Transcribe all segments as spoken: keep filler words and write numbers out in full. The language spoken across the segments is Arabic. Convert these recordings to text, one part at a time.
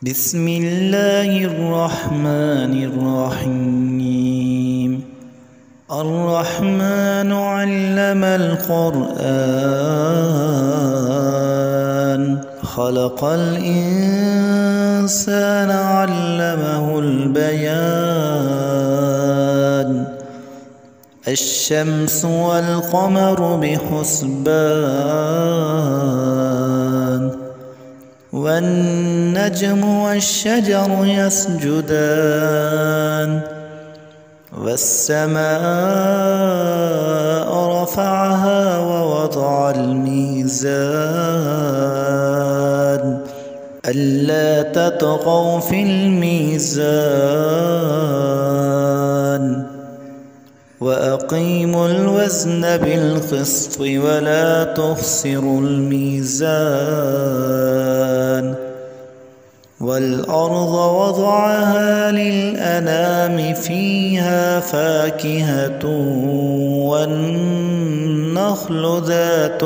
بسم الله الرحمن الرحيم. الرحمن علم القرآن خلق الإنسان علمه البيان الشمس والقمر بحسبان والنجم والشجر يسجدان والسماء رفعها ووضع الميزان ألا تطغوا في الميزان وأقيموا الوزن بالقسط ولا تخسروا الميزان والأرض وضعها للأنام فيها فاكهة والنخل ذات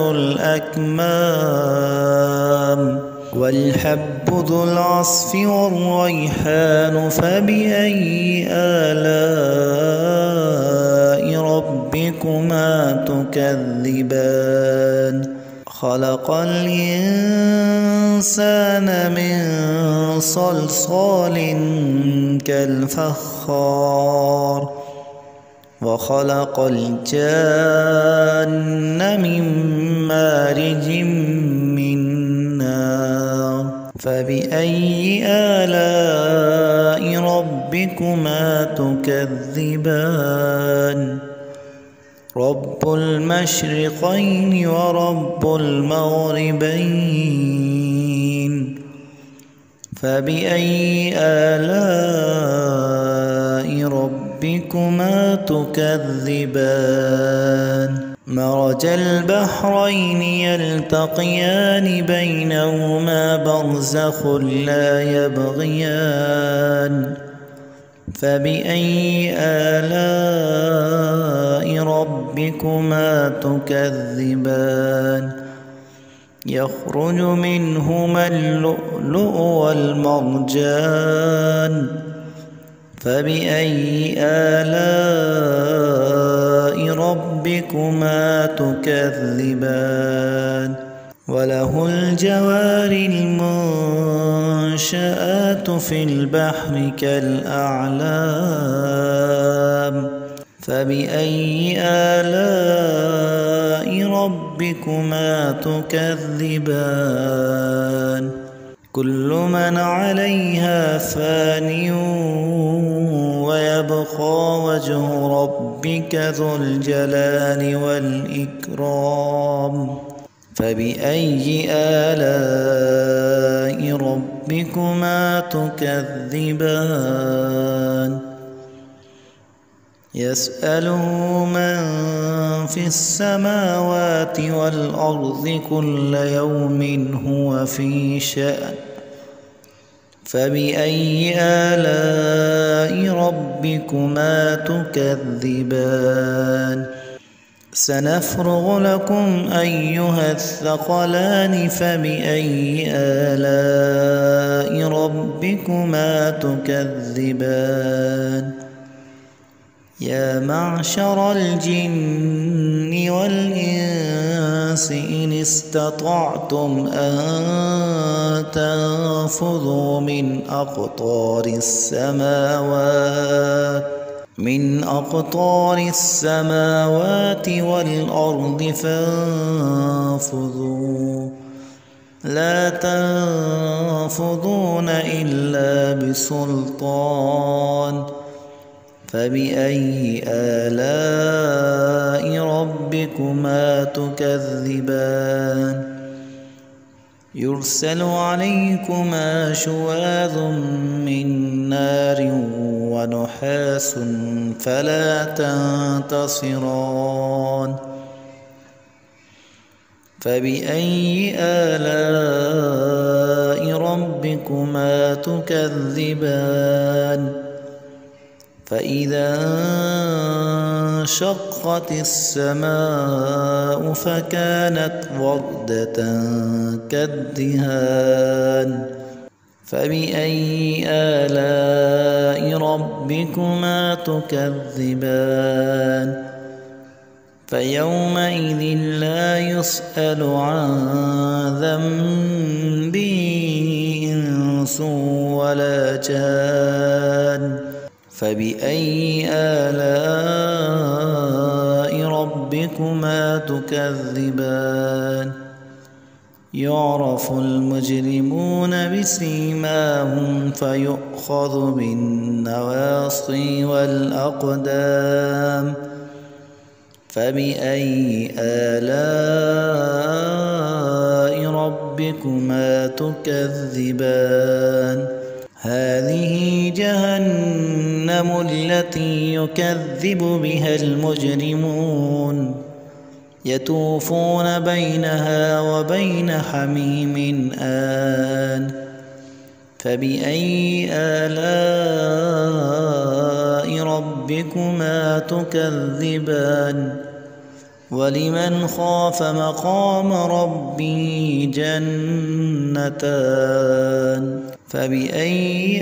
الأكمام والحب ذو العصف والريحان فبأي آلاء ربكما تكذبان خلق الإنسان من صلصال كالفخار وخلق الجان من مارج من نار فبأي آلاء ربكما تكذبان رب المشرقين ورب المغربين فبأي آلاء ربكما تكذبان مرج البحرين يلتقيان بينهما برزخ لا يبغيان فبأي آلاء ربكما تكذبان يخرج منهما اللؤلؤ والمرجان فبأي آلاء ربكما تكذبان وله الجوار المنشآت في البحر كالأعلام فبأي آلاء ربكما تكذبان كل من عليها فان ويبقى وجه ربك ذو الجلال والإكرام فبأي آلاء ربكما تكذبان يسأله من في السماوات والأرض كل يوم هو في شأن فبأي آلاء ربكما تكذبان سنفرغ لكم أيها الثقلان فبأي آلاء ربكما تكذبان يا معشر الجن والإنس إن استطعتم أن تنفذوا من أقطار السماوات من أقطار السماوات والأرض فانفذوا لا تنفذون إلا بسلطان فبأي آلاء ربكما تكذبان يرسل عليكما شواظ من نار ونحاس فلا تنتصران فبأي آلاء ربكما تكذبان فإذا انشقت السماء فكانت وردة كالدهان فبأي آلاء ربكما تكذبان فيومئذ لا يسأل عن ذنبه إنس ولا جان فبأي آلاء ربكما تكذبان يعرف المجرمون بسيماهم فيؤخذ بالنواصي والأقدام فبأي آلاء ربكما تكذبان هذه جهنم التي يكذب بها المجرمون يطوفون بينها وبين حميم آن فبأي آلاء ربكما تكذبان ولمن خاف مقام ربه جنتان فبأي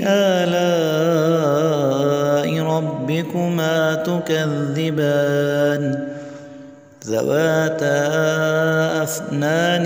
آلاء ربكما تكذبان ذواتا أفنان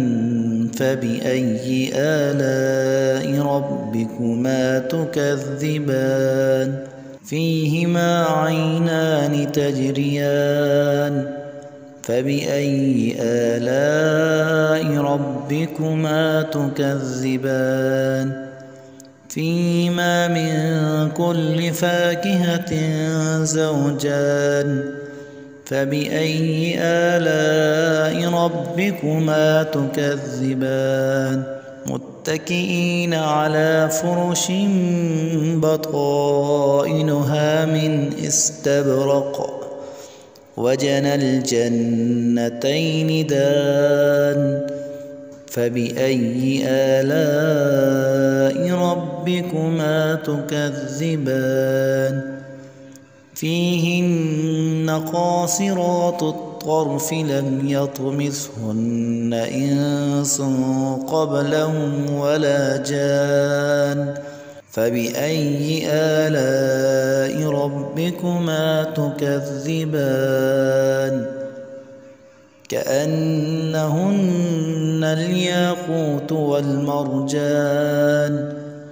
فبأي آلاء ربكما تكذبان فيهما عينان تجريان فبأي آلاء ربكما تكذبان فيهما من كل فاكهة زوجان فبأي آلاء ربكما تكذبان متكئين على فرش بطائنها من استبرق وجنى الجنتين دان فبأي آلاء ربكما تكذبان فيهن قاصرات الطرف لم يطمثهن إنس قبلهم ولا جان فبأي آلاء ربكما تكذبان كأنهن الياقوت والمرجان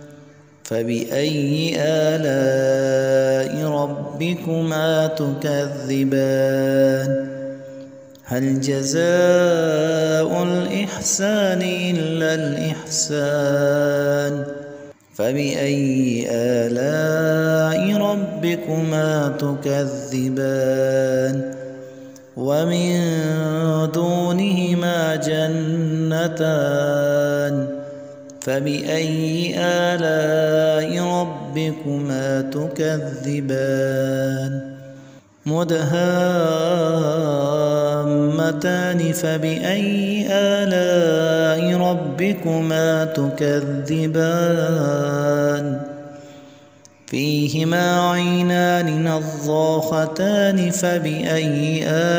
فبأي آلاء ربكما تكذبان هل جزاء الإحسان إلا الإحسان فبأي آلاء ربكما تكذبان ومن دونهما جنتان فبأي آلاء ربكما تكذبان مدهامتان فبأي آلاء ربكما تكذبان فيهما عينان نضاختان فبأي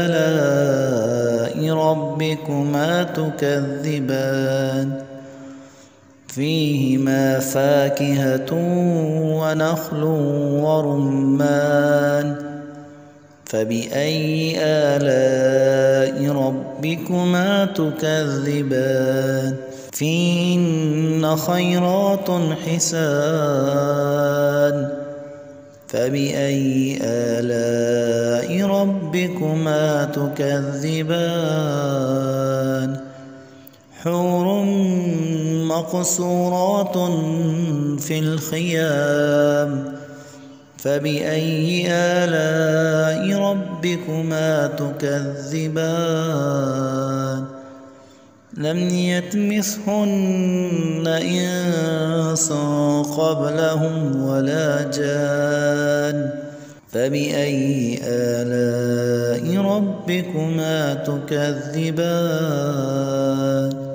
آلاء ربكما تكذبان فيهما فاكهة ونخل ورمان فبأي آلاء ربكما تكذبان فيهن خيرات حسان فبأي آلاء ربكما تكذبان حور مقصورات في الخيام فبأي آلاء ربكما تكذبان لم يطمثهن إنس قبلهم ولا جان فبأي آلاء ربكما تكذبان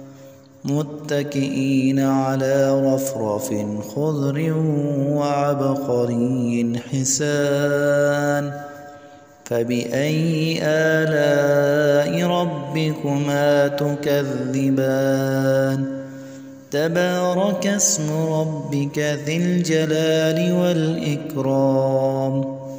متكئين على رفرف خضر وعبقري حسان فبأي آلاء ربكما تكذبان تبارك اسم ربك ذي الجلال والإكرام.